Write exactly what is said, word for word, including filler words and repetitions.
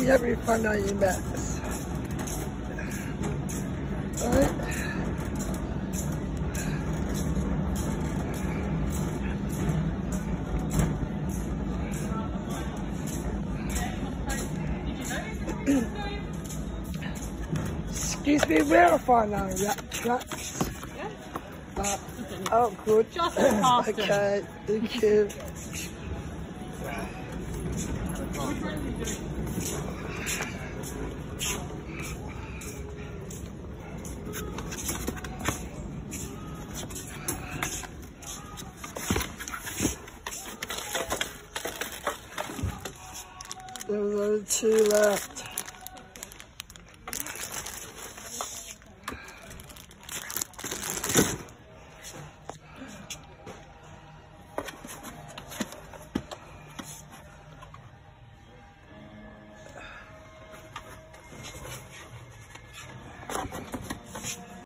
you having fun on your mats? Alright. Excuse me, where are fun on rat tracks? Yeah. Uh, oh, good. Just past them. Okay, thank you. There's only two left.